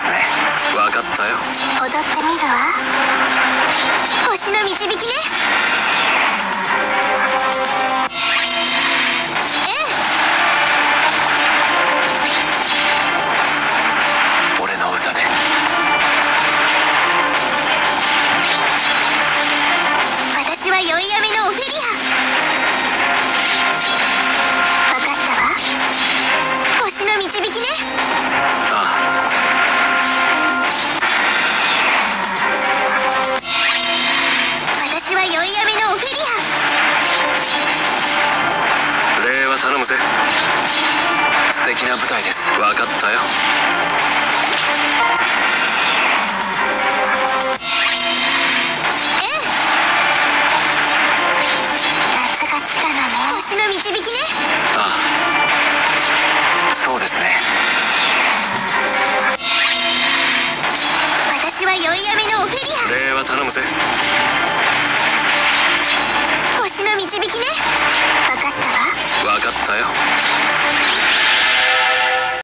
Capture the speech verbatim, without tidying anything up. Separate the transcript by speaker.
Speaker 1: ですね。わかったよ。
Speaker 2: 踊ってみるわ。星の導きね。ええ。
Speaker 1: 俺の歌で。
Speaker 2: 私は宵闇のオフェリア。わかったわ。星の導きね。
Speaker 1: ああ。
Speaker 2: 私は宵闇のオフェリア。
Speaker 1: 礼は頼むぜ。素敵な舞台です。わかったよ。
Speaker 2: ええ。夏が来たのね。星の導きね。
Speaker 1: ああ、そうですね。
Speaker 2: 私は宵闇のオフェリア。
Speaker 1: 礼は頼むぜ。
Speaker 2: 星の導きね。わかったわ。
Speaker 1: わかったよ。